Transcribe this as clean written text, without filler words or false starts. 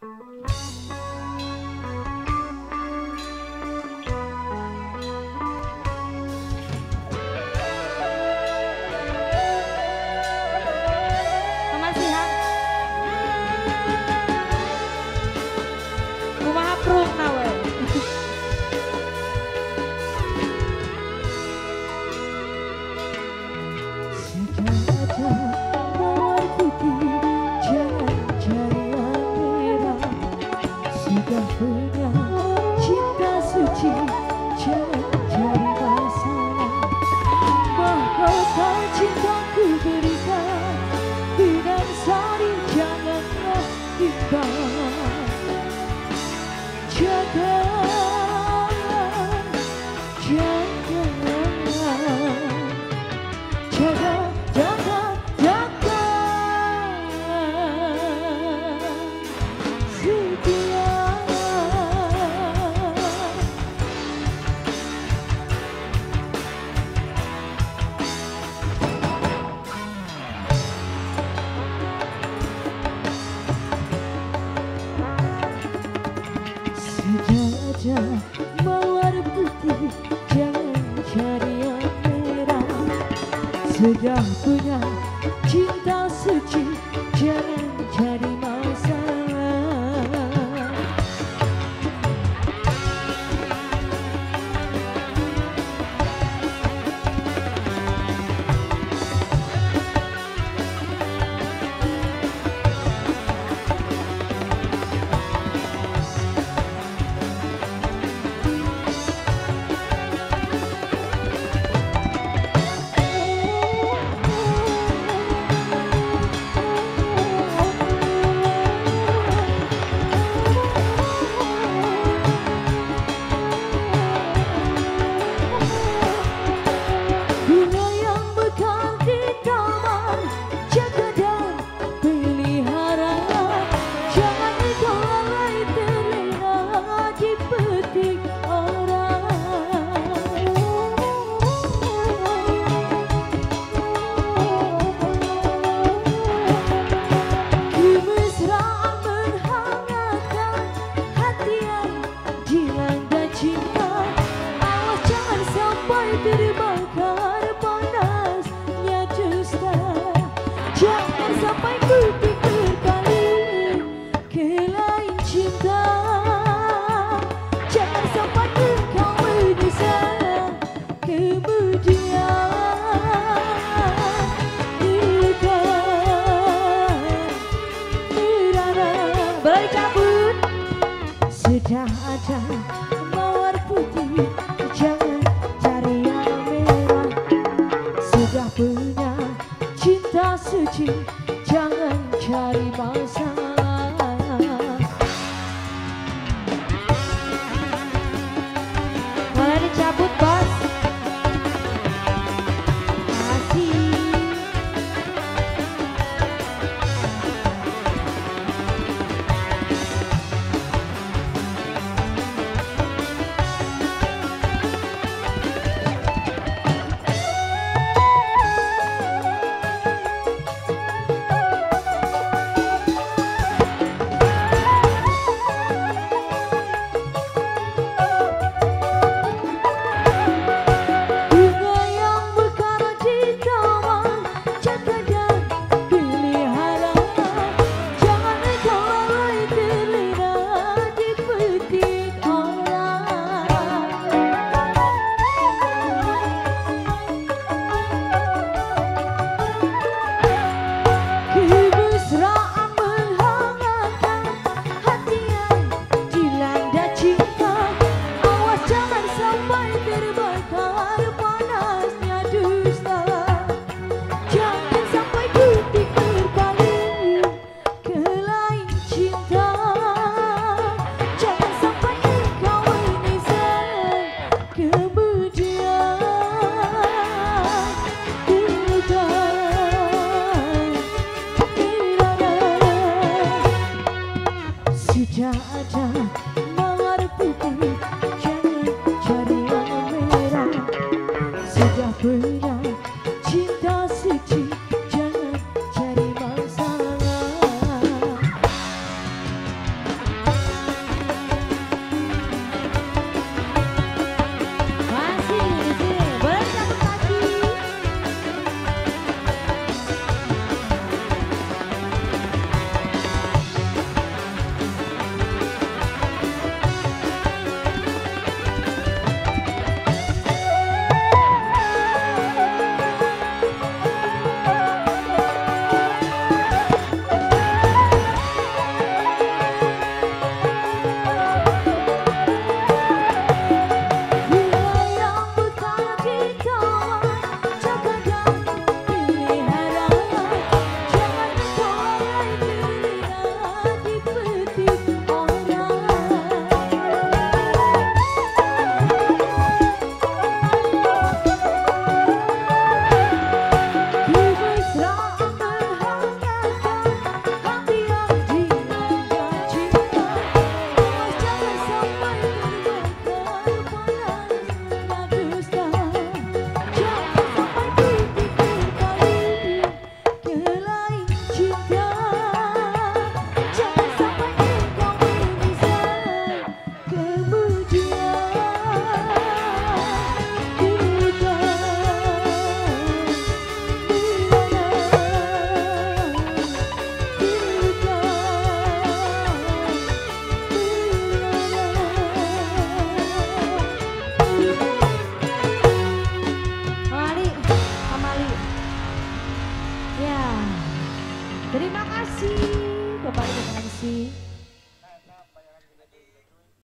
Pemasihan. Kumaha prung nawe. Mawar putih jangan cari yang merah. Sudah punya cinta suci jangan cari masalah. Mahkota cintaku berikan Bidang sari janganlah timbang. Jangan, jangan, jangan, jangan setia. Sudah ada mawar putih jangan cari yang merah. Sudah punya cinta suci jangan cari masalah. Bunga yang mekar di taman jaga dan pelihara. Jangan kau lalai terlena dipetik orang. Kemesraan menghangatkan hati yang dilanda cinta. Awas jangan sampai terbakar panasnya dusta. Jangan sampai putih berpaling ke lain cinta. Jangan sampai engkau menyesal kemudian. Boleh cabut. Sudah ada mawar putih jangan cari yang merah. Sudah punya cinta suci jangan cari masalah. Boleh dicabut, Bos. Masih. Sudah ada mawar putih